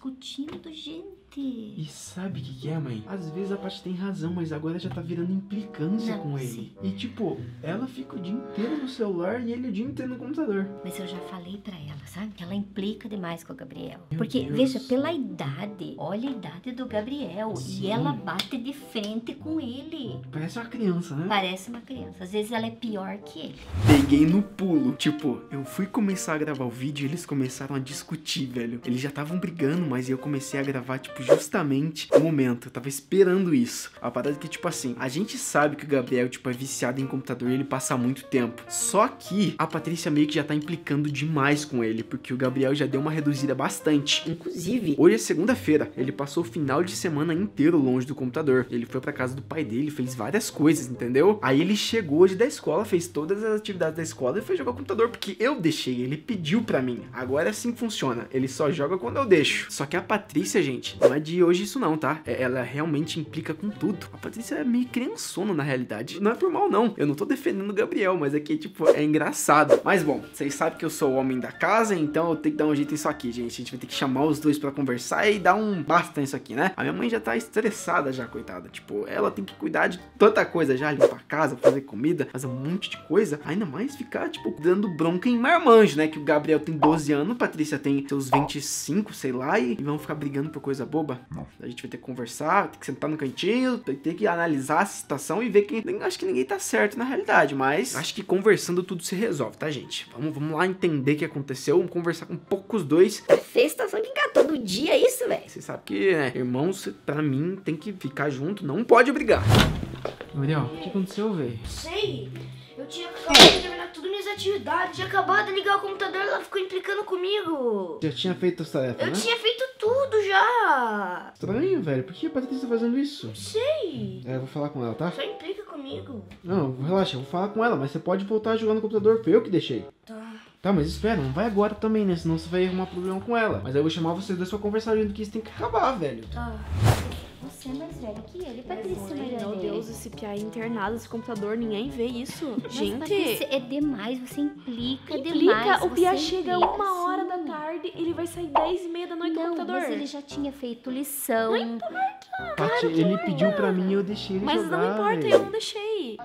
discutindo, gente. E sabe o que é, mãe? Às vezes a Paty tem razão, mas agora já tá virando implicância com ele. Sim. E tipo, ela fica o dia inteiro no celular e ele o dia inteiro no computador. Mas eu já falei pra ela, sabe? Que ela implica demais com o Gabriel. Meu Porque, Deus. veja, pela idade, olha a idade do Gabriel. Sim. E ela bate de frente com ele. Parece uma criança, né? Parece uma criança. Às vezes ela é pior que ele. Peguei no pulo. Tipo, eu fui começar a gravar o vídeo e eles começaram a discutir, velho. Eles já estavam brigando, mas eu comecei a gravar, tipo, justamente no momento. Eu tava esperando isso. A parada é que, tipo assim, a gente sabe que o Gabriel, tipo, é viciado em computador e ele passa muito tempo. Só que a Patrícia meio que já tá implicando demais com ele, porque o Gabriel já deu uma reduzida bastante. Inclusive, hoje é segunda-feira. Ele passou o final de semana inteiro longe do computador. Ele foi pra casa do pai dele, fez várias coisas, entendeu? Aí ele chegou hoje da escola, fez todas as atividades da escola e foi jogar o computador, porque eu deixei, ele pediu pra mim. Agora é assim que funciona, ele só joga quando eu deixo. Só que a Patrícia, gente, não é de hoje isso não, tá? Ela realmente implica com tudo. A Patrícia é meio criançona na realidade. Não é por mal não, eu não tô defendendo o Gabriel, mas é que, tipo, é engraçado. Mas bom, vocês sabem que eu sou o homem da casa, então eu tenho que dar um jeito nisso aqui, gente. A gente vai ter que chamar os dois pra conversar e dar um basta nisso aqui, né? A minha mãe já tá estressada já, coitada. Tipo, ela tem que cuidar de tanta coisa já, limpar a casa, fazer comida, fazer um monte de coisa. Ainda mais ficar, tipo, dando bronca em marmanjo, né? Que o Gabriel tem 12 anos, a Patrícia tem seus 25, sei lá, e vão ficar brigando por coisa boba. A gente vai ter que conversar, vai ter que sentar no cantinho, vai ter que analisar a situação e ver quem... Acho que ninguém tá certo na realidade, mas acho que conversando tudo se resolve, tá, gente? Vamos lá entender o que aconteceu, vamos conversar com um pouco os dois. Fez situação de gato todo dia, isso, velho. Você sabe que, né, irmãos, pra mim, tem que ficar junto, não pode brigar. Gabriel, o que aconteceu, velho? Sei, eu tinha acabado de terminar todas minhas atividades, tinha acabado de ligar o computador e ela ficou implicando comigo. Já tinha feito as tarefas, Eu né? tinha feito tudo já. Estranho, velho. Por que a Patrícia tá fazendo isso? Sei, Eu vou falar com ela, tá? só implica comigo. Não, relaxa, eu vou falar com ela, mas você pode voltar a jogar no computador, foi eu que deixei. Tá. Tá, mas espera, não vai agora também, né? Senão você vai arrumar problema com ela. Mas aí eu vou chamar vocês dois pra conversar junto, que isso tem que acabar, velho. Tá. Você é mais velho que ele, Patrícia, Meu Maria. Deus, esse piá é internado, esse computador, ninguém vê isso. Mas, Gente, Patrícia, é demais, você implica demais. implica, o piá você chega implica, 1h da sim. tarde, ele vai sair 10h30 da noite do Não, computador. mas ele já tinha feito lição. Paty, ele pediu pra mim e eu deixei ele Mas jogar, não importa, velho. eu não deixei.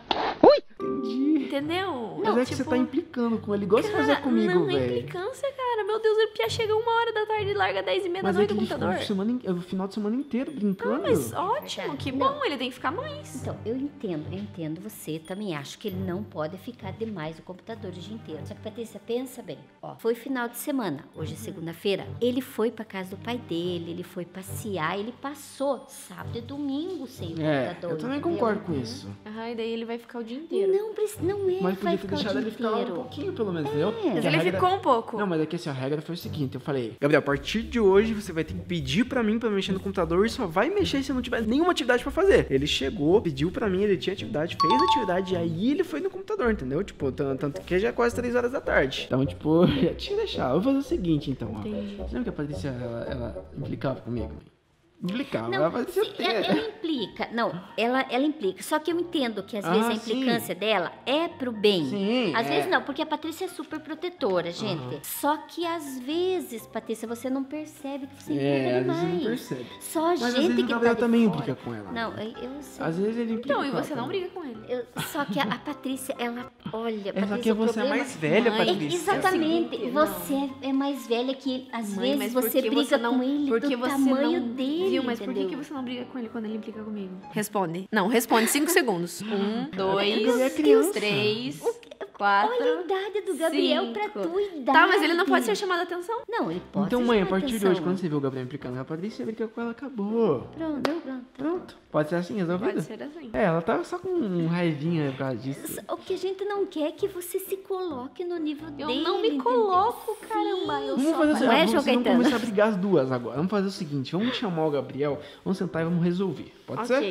Entendi. Entendeu? Mas é que você tá implicando com ele, igual você fazer comigo, não é velho. implicância, cara. Meu Deus, o piá chega 1h da tarde e larga 10h30 da Mas é noite que do ele ficou computador. o final de semana inteiro brincando. Mas ótimo, que Não. bom, ele tem que ficar mais. Então, eu entendo você. Também acho que ele não pode ficar demais no computador o dia inteiro. Só que, Patrícia, pensa bem. Ó, foi final de semana, hoje é segunda-feira. Ele foi pra casa do pai dele, ele foi passear, ele passou sábado e domingo sem o É, computador. eu também entendeu? concordo com isso. Aham, e daí ele vai ficar o dia inteiro. Não, não é, Mas vai podia ter ficar o deixado dia ele ficar lá um inteiro. pouquinho, pelo menos, entendeu? É. Porque Mas a ele regra- ficou um pouco. Não, mas é que assim, a regra foi o seguinte, eu falei, Gabriel, a partir de hoje você vai ter que pedir pra mim pra mexer no computador e só vai mexer se não tiver nenhuma atividade pra fazer. Ele chegou, pediu pra mim, ele tinha atividade, fez a atividade e aí ele foi no computador, entendeu? Tipo, tanto que já é quase 3 horas da tarde. Então, tipo, já tinha que deixar. Eu vou fazer o seguinte, então, ó. Entendi. Você lembra que a Patrícia, ela implicava comigo, mãe? Implicava, Não, a Patrícia sim, tem... ela implica. Não, ela implica. Só que eu entendo que às vezes a sim. implicância dela é pro bem. Sim, Às é. vezes não, porque a Patrícia é super protetora, gente. Só que às vezes, Patrícia, você não percebe que você implica É, às demais. vezes não percebe. Só Mas às gente vezes o que Gabriel tá de também fora. implica com ela. Não, eu sei. Às vezes ele implica Então, e com você ela não também. briga com ele. Só que a Patrícia, ela olha, É só Patrícia, que o você é problema... mais velha, Mãe, Patrícia. Exatamente, É o seguinte, você é mais velha que ele. Às Mãe, vezes mas você por que briga você não- com ele porque do você tamanho não dele, Viu, mas por que entendeu? você não briga com ele quando ele implica comigo? Responde. Não, responde. 5 segundos. 1, Ele é 2, criança. 3, 4. Olha a idade do Gabriel pra 5. tua idade. Tá, mas ele não pode ser chamado a atenção? Não, ele pode Então, ser mãe, a chamado partir de atenção. hoje, quando você vê o Gabriel implicando com a Patrícia, brinca com ela, acabou. Pronto. Pronto. Pode ser assim, resolvido? Pode ser assim. É, ela tava só com raivinha por causa disso. O que a gente não quer é que você se coloque no nível Eu dele. não me entendeu? coloco, caramba. Eu Vamos só fazer assim, Não é, ó, João vocês vão Caetano? começar a brigar as duas agora. Vamos fazer o seguinte, vamos chamar o Gabriel, vamos sentar e vamos resolver. Pode ser? Ok.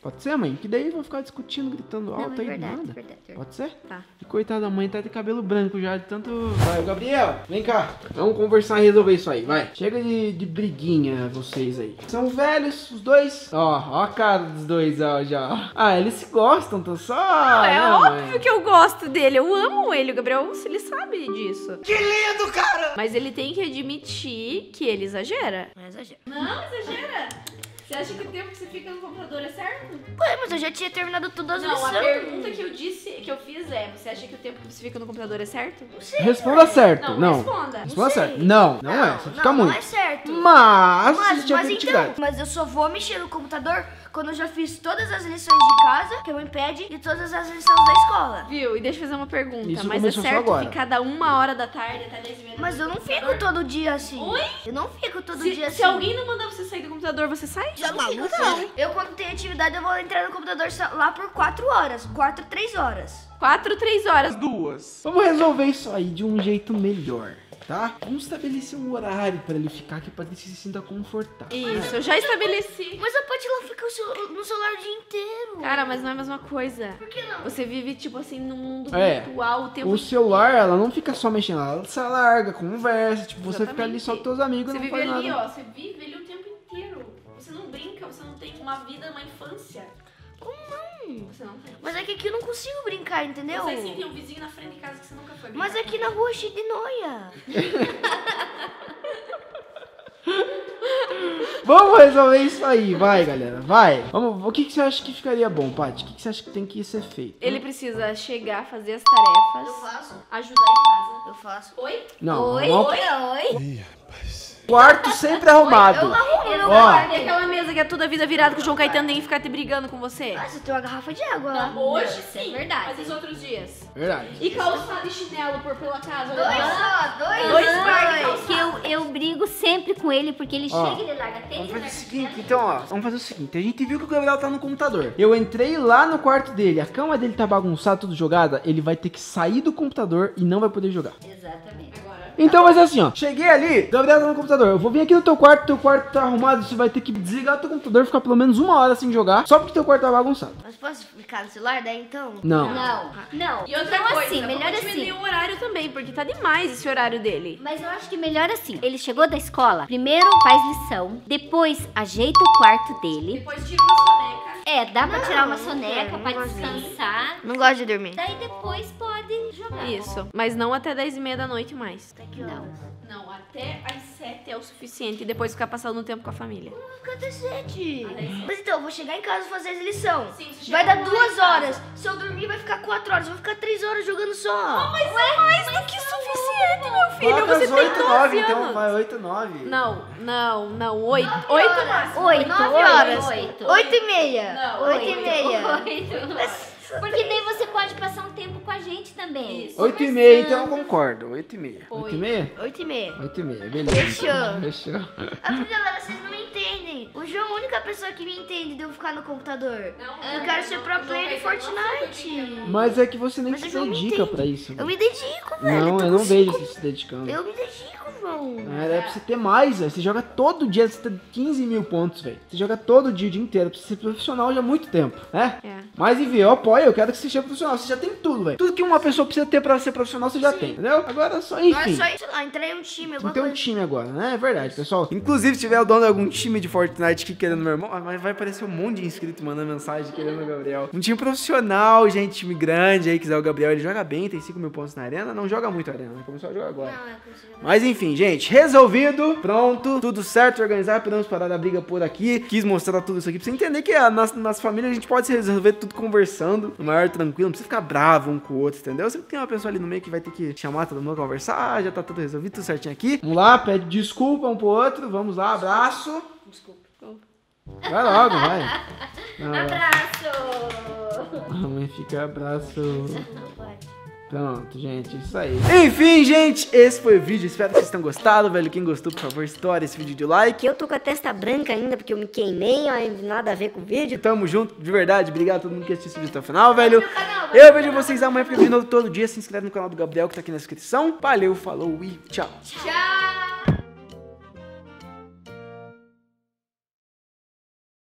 Pode ser, mãe? Que daí vai ficar discutindo, gritando alto Não, é aí verdade, do nada. verdade. Pode ser? Tá. E coitada da mãe, tá de cabelo branco já, de tanto... Vai, Gabriel, vem cá. Vamos conversar e resolver isso aí, vai. Chega de briguinha, vocês aí. São velhos, os dois. Ó a cara dos dois, ó, já. Ah, eles se gostam, tô só... Não, é né, óbvio mãe? que eu gosto dele. Eu amo ele. O Gabriel, ele sabe disso. Que lindo, cara! Mas ele tem que admitir que ele exagera. Não exagero. Não, exagera. Você acha que o tempo que você fica no computador é certo? Ué, mas eu já tinha terminado todas as Não, lições. a pergunta que eu fiz é: você acha que o tempo que você fica no computador é certo? Responda certo. Não, Não. responda. Responda certo. Não é. Você fica não muito. é certo. Mas Mas tinha então, atividade. mas eu só vou mexer no computador quando eu já fiz todas as lições de casa, que eu me impede, e todas as lições da escola. Viu? E deixa eu fazer uma pergunta. Isso Mas é começou só certo agora. ficar da 1h da tarde até 10h30? Mas eu não fico todo dia assim. Oi? Eu não fico todo Se, dia assim. se alguém não mandar você sair do computador, você sai? Já não fico, não. Eu, quando tenho atividade, eu vou entrar no computador lá por 4 horas. 4, 3 horas. 4, 3 horas. Duas. Vamos resolver isso aí de um jeito melhor, tá? Vamos estabelecer um horário pra ele ficar aqui pra que ele se sinta confortável. Isso, eu já estabeleci. Mas a Paty, ela fica no celular o dia inteiro. Cara, mas não é a mesma coisa. Por que não? Você vive, tipo assim, num mundo É. virtual o tempo O celular, ela não fica só mexendo, ela se larga, conversa, tipo, você fica ali só com teus amigos Você e não vive faz ali, nada. ó, você vive ali o tempo inteiro. Você não brinca, você não tem uma vida, uma infância. Como não? Você não tem. Mas é que aqui eu não consigo brincar, entendeu? Você sim tem um vizinho na frente de casa que você nunca foi brincar. Mas aqui na rua é cheio de noia. Vamos resolver isso aí, vai, galera, vai. Vamos, o que você acha que ficaria bom, Paty? O que você acha que tem que ser feito? Ele precisa chegar, fazer as tarefas, faço. ajudar em casa. Eu faço. Oi? Não, Oi, vamos- oi. quarto sempre arrumado. Eu arrumo meu Ó. quarto. E aquela mesa que é toda a vida virada que o João Caetano tem que ficar te brigando com você? Ah, você tem uma garrafa de água lá. Não, hoje isso é sim, verdade. mas os outros dias. Verdade. E calçado e chinelo por pela casa. Dois olha lá. só, dois. Dois pares de calçado. Que eu brigo sempre com ele, porque ele Ó, chega e ele larga tênis, Vamos fazer o larga seguinte, chinelo. então, ó, vamos fazer o seguinte. A gente viu que o Gabriel tá no computador. Eu entrei lá no quarto dele, a cama dele tá bagunçada, tudo jogada. Ele vai ter que sair do computador e não vai poder jogar. Exatamente. Agora. Então vai ser assim, ó. Cheguei ali, Gabriel tá no computador. Eu vou vir aqui no teu quarto tá arrumado. Você vai ter que desligar o teu computador e ficar pelo menos 1 hora sem jogar, só porque teu quarto tá bagunçado. Mas posso ficar no celular daí então? Não. Não. E outra então, coisa, assim, melhor vamos diminuir assim. o horário também, porque tá demais esse horário dele. Mas eu acho que melhor assim. Ele chegou da escola, primeiro faz lição, depois ajeita o quarto dele. Depois tira uma soneca. É, dá pra tirar uma não soneca quero, pra não gosto descansar. Não gosto de dormir. Daí depois pode jogar. Isso, mas não até 10h30 da noite mais. Não. Não, até às 7 é o suficiente e depois ficar passando tempo com a família. Vou ficar até 7. Mas então, eu vou chegar em casa e fazer as lições. Sim, você Vai chega dar uma 2 hora em casa. horas. Se eu dormir, vai ficar 4 horas. Eu vou ficar 3 horas jogando só. Mas é mais do que suficiente, meu filho. Coloca Você as tem 8, 12 9, anos. então vai 8, 9. Não, 8. 8 máximo. 8, 9 horas. 8. 8 e meia. Não, 8 e meia. 8. Porque daí você pode passar um tempo com a gente também. Isso. 8 e meia, então eu concordo. 8 e meia. Oi. 8 e meia? 8 e meia. 8 e meia, beleza. Fechou. Fechou. Ah, porque galera, vocês não me entendem. O João é a única pessoa que me entende de eu ficar no computador. Eu quero ser pro player de Fortnite. Mas é que você nem Mas se o João me dedica entende. pra isso. Eu me dedico, velho. Não, eu não vejo você se dedicando. Eu me dedico, João. É pra você ter mais, velho. Você joga todo dia, você tem 15 mil pontos, velho. Você joga todo dia, o dia inteiro. Pra você ser profissional já há muito tempo, né? É. Mas enfim, eu apoio, eu quero que você seja profissional. Você já tem tudo, velho. Tudo que uma pessoa precisa ter pra ser profissional, você já tem, entendeu? Agora só, Não é enfim. só isso, não. Entrei em um time, Não alguma tem um coisa. time agora, né? É verdade, pessoal. Inclusive, se tiver o dono de algum time de Fortnite aqui querendo meu irmão, mas vai aparecer um monte de inscrito mandando mensagem querendo o Gabriel. Um time profissional, gente, time grande aí, quiser o Gabriel, ele joga bem, tem 5 mil pontos na arena. Não joga muito a arena, né? Começou a jogar agora. Não, é consigo. Mas enfim, gente, resolvido, pronto, tudo certo, organizado, podemos parar a briga por aqui. Quis mostrar tudo isso aqui pra você entender que nas famílias a gente pode se resolver tudo conversando, no maior tranquilo, não precisa ficar bravo um com o outro, entendeu? Sempre tem uma pessoa ali no meio que vai ter que chamar todo mundo a conversar, já tá tudo resolvido, tudo certinho aqui. Vamos lá, pede desculpa um pro outro, vamos lá, abraço. Desculpa. Vai logo, vai. Não, Abraço! a mãe fica abraço. Não pode. Pronto, gente, isso aí. Enfim, gente, esse foi o vídeo. Espero que vocês tenham gostado, velho. Quem gostou, por favor, estoure esse vídeo de like. Que eu tô com a testa branca ainda, porque eu me queimei, ó, nada a ver com o vídeo. Tamo junto, de verdade. Obrigado a todo mundo que assistiu esse vídeo até o final, velho. Eu vejo vocês amanhã, porque de novo todo dia. Se inscreve no canal do Gabriel, que tá aqui na descrição. Valeu, falou e tchau. Tchau!